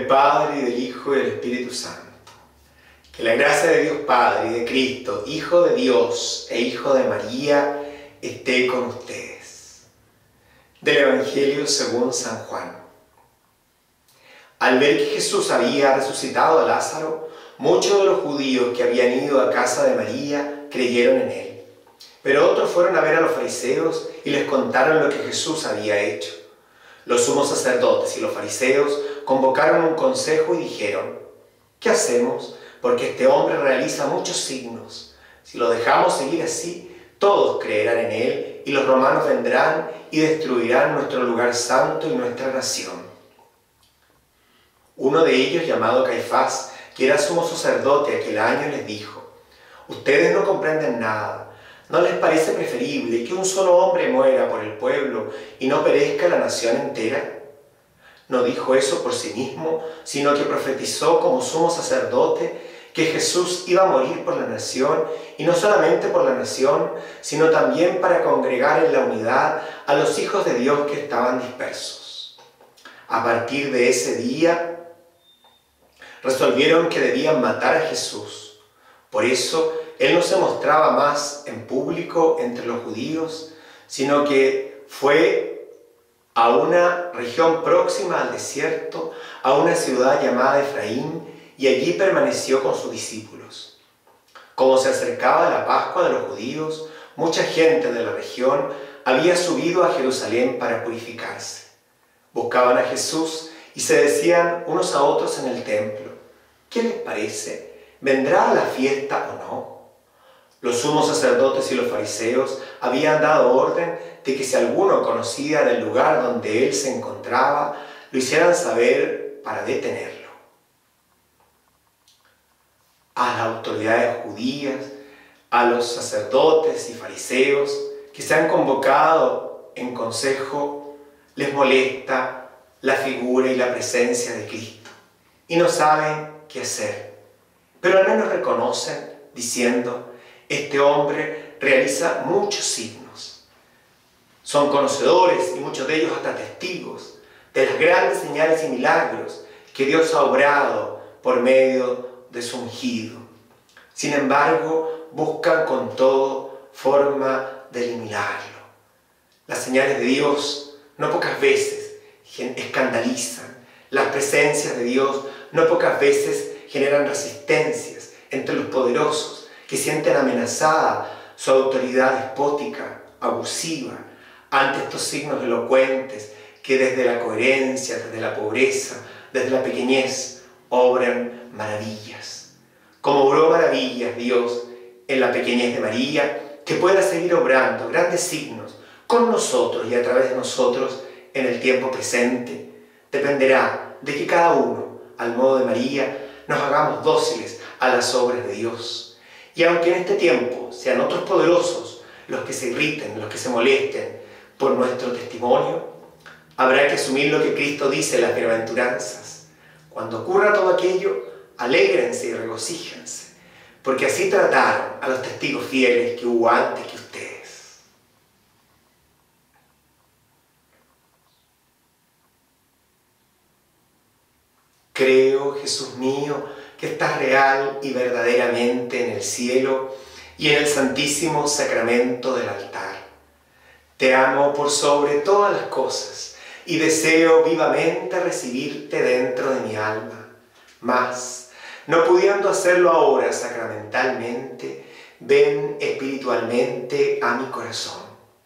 del Padre, y del Hijo, y del Espíritu Santo. Que la gracia de Dios Padre y de Cristo, Hijo de Dios e Hijo de María, esté con ustedes. Del Evangelio según San Juan. Al ver que Jesús había resucitado a Lázaro, muchos de los judíos que habían ido a casa de María creyeron en él. Pero otros fueron a ver a los fariseos y les contaron lo que Jesús había hecho. Los sumos sacerdotes y los fariseos convocaron un consejo y dijeron: ¿qué hacemos? Porque este hombre realiza muchos signos. Si lo dejamos seguir así, todos creerán en él y los romanos vendrán y destruirán nuestro lugar santo y nuestra nación. Uno de ellos, llamado Caifás, que era sumo sacerdote aquel año, les dijo: ustedes no comprenden nada. ¿No les parece preferible que un solo hombre muera por el pueblo y no perezca la nación entera? No dijo eso por sí mismo, sino que profetizó como sumo sacerdote que Jesús iba a morir por la nación, y no solamente por la nación, sino también para congregar en la unidad a los hijos de Dios que estaban dispersos. A partir de ese día, resolvieron que debían matar a Jesús. Por eso, Él no se mostraba más en público entre los judíos, sino que fue a una región próxima al desierto, a una ciudad llamada Efraín, y allí permaneció con sus discípulos. Como se acercaba la Pascua de los judíos, mucha gente de la región había subido a Jerusalén para purificarse. Buscaban a Jesús y se decían unos a otros en el templo: ¿qué les parece? ¿Vendrá a la fiesta o no? Los sumos sacerdotes y los fariseos habían dado orden de que si alguno conocía del lugar donde él se encontraba, lo hicieran saber para detenerlo. A las autoridades judías, a los sacerdotes y fariseos que se han convocado en consejo, les molesta la figura y la presencia de Cristo y no saben qué hacer, pero al menos reconocen diciendo: este hombre realiza muchos signos. Son conocedores, y muchos de ellos hasta testigos, de las grandes señales y milagros que Dios ha obrado por medio de su ungido. Sin embargo, buscan con todo forma de eliminarlo. Las señales de Dios no pocas veces escandalizan. Las presencias de Dios no pocas veces generan resistencias entre los poderosos que sienten amenazada su autoridad despótica, abusiva, ante estos signos elocuentes que desde la coherencia, desde la pobreza, desde la pequeñez, obran maravillas. Como obró maravillas Dios en la pequeñez de María, que pueda seguir obrando grandes signos con nosotros y a través de nosotros en el tiempo presente, dependerá de que cada uno, al modo de María, nos hagamos dóciles a las obras de Dios. Y aunque en este tiempo sean otros poderosos los que se irriten, los que se molesten por nuestro testimonio, habrá que asumir lo que Cristo dice en las bienaventuranzas: cuando ocurra todo aquello, alégrense y regocíjense, porque así trataron a los testigos fieles que hubo antes que ustedes. Creo, Jesús mío, que estás real y verdaderamente en el cielo y en el santísimo sacramento del altar. Te amo por sobre todas las cosas y deseo vivamente recibirte dentro de mi alma. Mas, no pudiendo hacerlo ahora sacramentalmente, ven espiritualmente a mi corazón.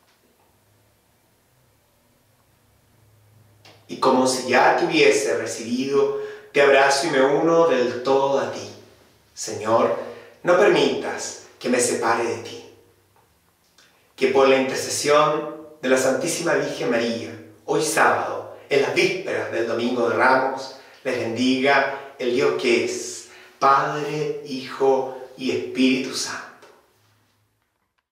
Y como si ya te hubiese recibido, te abrazo y me uno del todo a ti. Señor, no permitas que me separe de ti. Que por la intercesión de la Santísima Virgen María, hoy sábado, en las vísperas del Domingo de Ramos, les bendiga el Dios que es Padre, Hijo y Espíritu Santo.